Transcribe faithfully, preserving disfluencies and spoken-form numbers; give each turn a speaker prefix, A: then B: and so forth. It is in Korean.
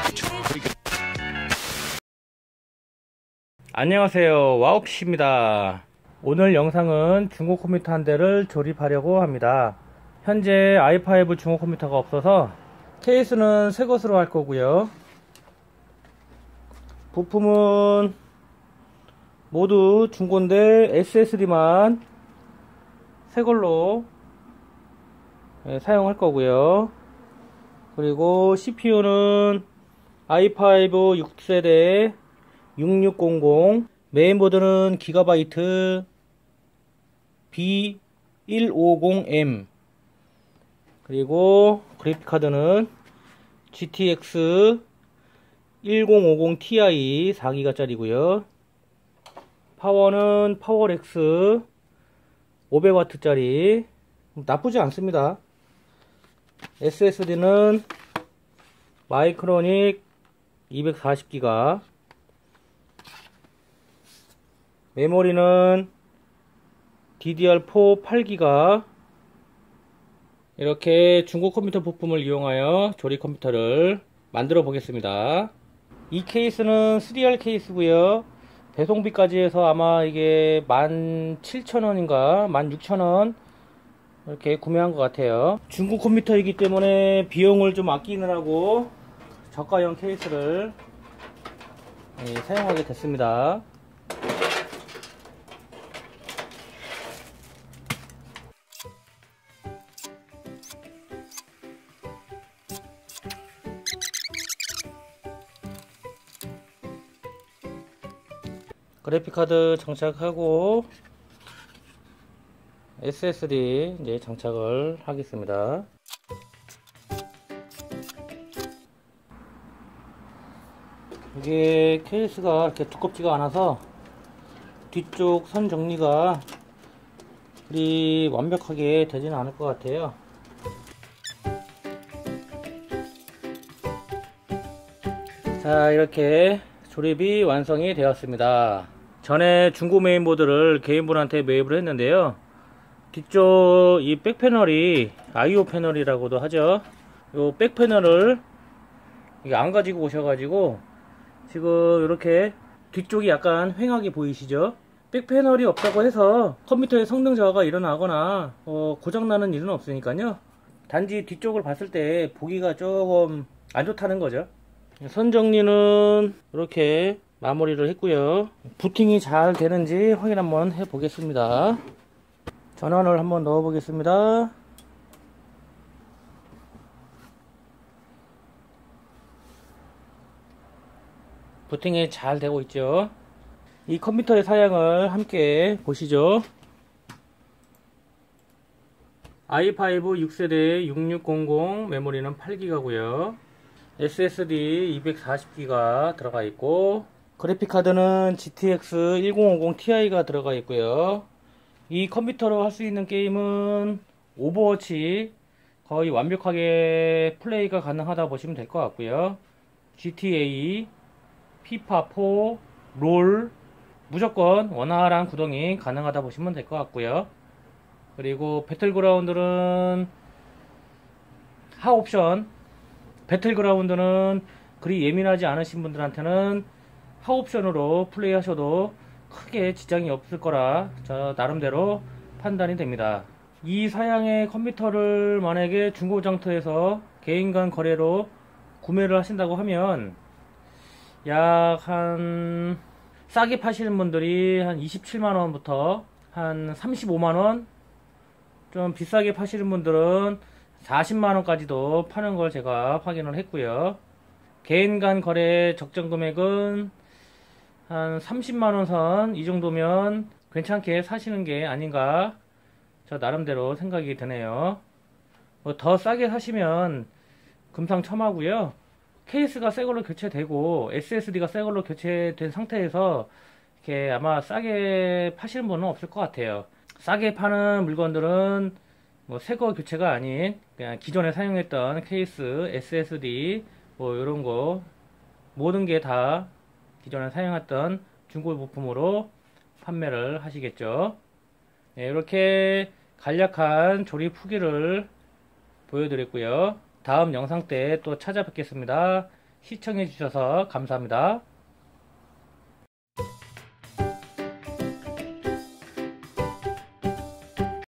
A: 안녕하세요, 와우피씨입니다. 오늘 영상은 중고 컴퓨터 한 대를 조립하려고 합니다. 현재 아이 파이브 중고 컴퓨터가 없어서 케이스는 새 것으로 할 거고요. 부품은 모두 중고인데 에스에스디만 새 걸로 사용할 거고요. 그리고 씨피유는 아이 파이브 육 세대 육육공공, 메인보드는 기가바이트 비 백오십 엠, 그리고 그래픽카드는 지티엑스 천오십 티아이 사 기가짜리고요 파워는 파워렉스 오백 와트짜리 나쁘지 않습니다. 에스에스디는 마이크로닉 이백사십 기가, 메모리는 디디알4 팔 기가. 이렇게 중고 컴퓨터 부품을 이용하여 조립 컴퓨터를 만들어 보겠습니다. 이 케이스는 쓰리 알 케이스고요. 배송비까지 해서 아마 이게 만 칠천 원인가 만 육천 원 이렇게 구매한 것 같아요. 중고 컴퓨터이기 때문에 비용을 좀 아끼느라고 저가형 케이스를 예, 사용하게 됐습니다. 그래픽카드 장착하고 에스에스디 이제 장착을 하겠습니다. 이게 케이스가 이렇게 두껍지가 않아서 뒤쪽 선 정리가 그리 완벽하게 되지는 않을 것 같아요. 자, 이렇게 조립이 완성이 되었습니다. 전에 중고 메인보드를 개인분한테 매입을 했는데요. 뒤쪽 이 백패널이 아이오 패널이라고도 하죠. 이 백패널을 이게 안 가지고 오셔가지고 지금 이렇게 뒤쪽이 약간 휑하게 보이시죠? 백패널이 없다고 해서 컴퓨터의 성능 저하가 일어나거나 어, 고장나는 일은 없으니까요. 단지 뒤쪽을 봤을 때 보기가 조금 안 좋다는 거죠. 선 정리는 이렇게 마무리를 했고요. 부팅이 잘 되는지 확인 한번 해 보겠습니다. 전원을 한번 넣어 보겠습니다. 부팅이 잘 되고 있죠. 이 컴퓨터의 사양을 함께 보시죠. 아이 파이브 육 세대 육육공공, 메모리는 팔 기가고요 에스에스디 이백사십 기가 들어가 있고, 그래픽카드는 지티엑스 천오십 티아이가 들어가 있고요. 이 컴퓨터로 할 수 있는 게임은 오버워치 거의 완벽하게 플레이가 가능하다 보시면 될 것 같고요. 지티에이, 피파 사, 롤 무조건 원활한 구동이 가능하다 보시면 될 것 같고요. 그리고 배틀그라운드는 하옵션, 배틀그라운드는 그리 예민하지 않으신 분들한테는 하옵션으로 플레이 하셔도 크게 지장이 없을 거라 저 나름대로 판단이 됩니다. 이 사양의 컴퓨터를 만약에 중고장터에서 개인 간 거래로 구매를 하신다고 하면 약 한 싸게 파시는 분들이 한 이십칠만 원부터 한 삼십오만 원, 좀 비싸게 파시는 분들은 사십만 원까지도 파는 걸 제가 확인을 했고요. 개인 간 거래 적정 금액은 한 삼십만 원 선, 이 정도면 괜찮게 사시는 게 아닌가 저 나름대로 생각이 드네요. 뭐 더 싸게 사시면 금상첨화고요. 케이스가 새걸로 교체되고 에스에스디가 새걸로 교체된 상태에서 이렇게 아마 싸게 파시는 분은 없을 것 같아요. 싸게 파는 물건들은 뭐 새거 교체가 아닌 그냥 기존에 사용했던 케이스, 에스에스디 뭐 이런 거 모든 게 다 기존에 사용했던 중고 부품으로 판매를 하시겠죠. 네, 이렇게 간략한 조립 후기를 보여드렸고요. 다음 영상 때 또 찾아뵙겠습니다. 시청해 주셔서 감사합니다.